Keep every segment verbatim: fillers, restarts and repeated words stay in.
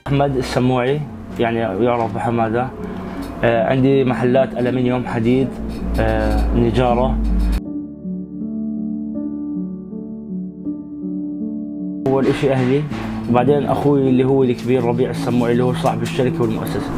أحمد السموعي، يعني يعرف بحمادة. آه عندي محلات ألمنيوم، حديد، آه نجارة. أول إشي أهلي، وبعدين أخوي اللي هو الكبير ربيع السموعي اللي هو صاحب الشركة والمؤسسة.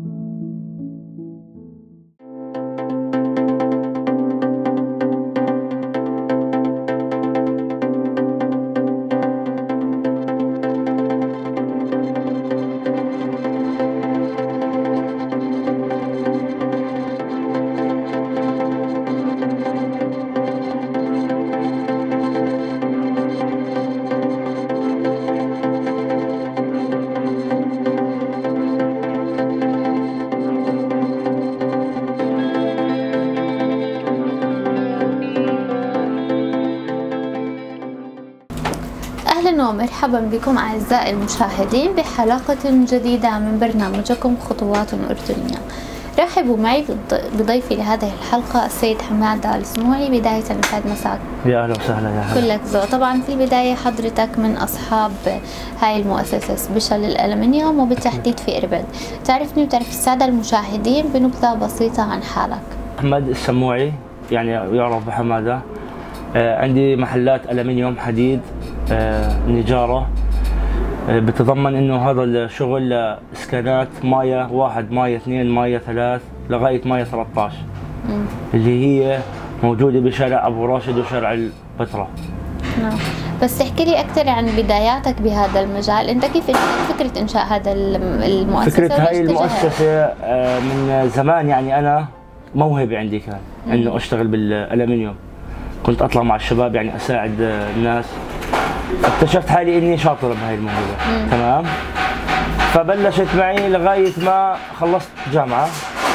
أهلا ومرحبا بكم أعزائي المشاهدين بحلقة جديدة من برنامجكم خطوات أردنية. رحبوا معي بضيفي لهذه الحلقة السيد حمادة السموعي. بداية يسعد مساك. يا أهلا وسهلا. يا هلا. كلك ذوق. طبعا في البداية حضرتك من أصحاب هاي المؤسسة سبيشال للألمنيوم وبالتحديد في إربد. تعرفني وتعرف السادة المشاهدين بنبذة بسيطة عن حالك. أحمد السموعي، يعني يعرف بحمادة. آه عندي محلات ألمنيوم، حديد، آه نجارة. آه بتضمن انه هذا الشغل اسكانات مايا واحد، مايا اثنين، مايا ثلاث، لغاية مايا ثلاثة عشر، مم. اللي هي موجودة بشارع ابو راشد وشارع البتراء. نعم. بس احكي لي اكثر عن بداياتك بهذا المجال، انت كيف فكرة انشاء هذا المؤسسة؟ فكرة هاي المؤسسة آه من زمان، يعني انا موهبة عندي كان مم. انه اشتغل بالألمنيوم. كنت اطلع مع الشباب يعني اساعد الناس. اكتشفت حالي اني شاطر بهاي الموهبه، تمام. فبلشت معي لغايه ما خلصت جامعه.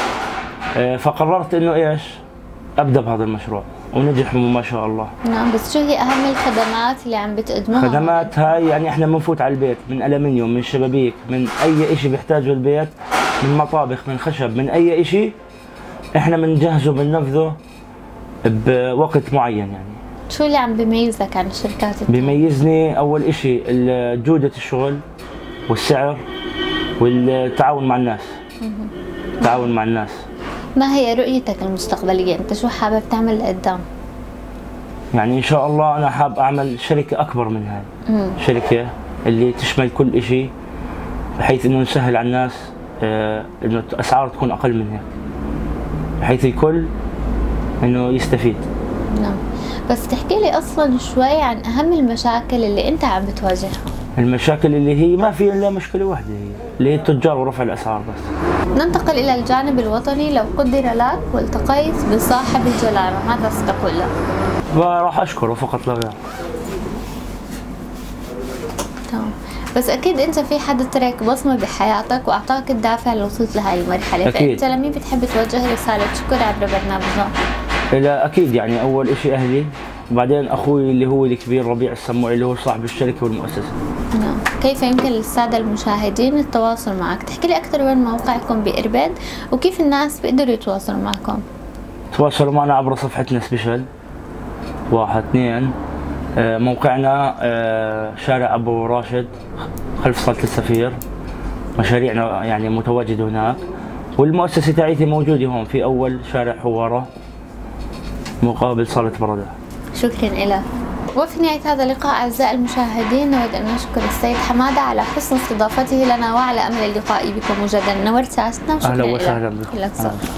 فقررت انه ايش؟ ابدا بهذا المشروع ونجح ما شاء الله. نعم. بس شو هي اهم الخدمات اللي عم بتقدموها؟ خدمات هاي يعني احنا بنفوت على البيت من ألمنيوم، من شبابيك، من اي شيء بيحتاجه البيت، من مطابخ، من خشب، من اي شيء احنا بنجهزه بننفذه بوقت معين. يعني شو اللي عم بيميزك عن الشركات التانية؟ بيميزني اول اشي جودة الشغل والسعر والتعاون مع الناس. التعاون مع الناس. ما هي رؤيتك المستقبلية؟ انت شو حابب تعمل لقدام؟ يعني ان شاء الله انا حاب اعمل شركة اكبر من هاي. مم. شركة اللي تشمل كل اشي، بحيث انه نسهل على الناس، آه انه الاسعار تكون اقل من هيك، بحيث الكل انه يستفيد. نعم. بس تحكي لي اصلا شوي عن اهم المشاكل اللي انت عم بتواجهها. المشاكل اللي هي ما في الا مشكله واحده، هي اللي هي التجار ورفع الاسعار بس. ننتقل الى الجانب الوطني. لو قدر لك والتقيت بصاحب الجلاله ماذا ستقول له؟ وراح اشكره فقط لا غير. تمام. بس اكيد انت في حد ترك بصمه بحياتك واعطاك الدافع للوصول لهي المرحله، أكيد. فانت لمين بتحب توجه رساله شكر عبر برنامجنا؟ لا اكيد، يعني اول شيء اهلي، وبعدين اخوي اللي هو الكبير ربيع السموعي اللي هو صاحب الشركه والمؤسسه. نعم. كيف يمكن للساده المشاهدين التواصل معك؟ تحكي لي اكثر وين موقعكم بإربد وكيف الناس بيقدروا يتواصلوا معكم؟ تواصلوا معنا عبر صفحتنا سبيشال واحد اثنين. موقعنا شارع ابو راشد خلف صالة السفير، مشاريعنا يعني متواجد هناك، والمؤسسه تاعيتي موجوده هون في اول شارع حواره مقابل صالة بردة. شكرا لك. وفي نهاية هذا اللقاء أعزائي المشاهدين نود أن نشكر السيد حمادة على حسن استضافته لنا وعلى أمل اللقاء بكم مجددا. نورت ساعتنا. أهلا وسهلا بكم.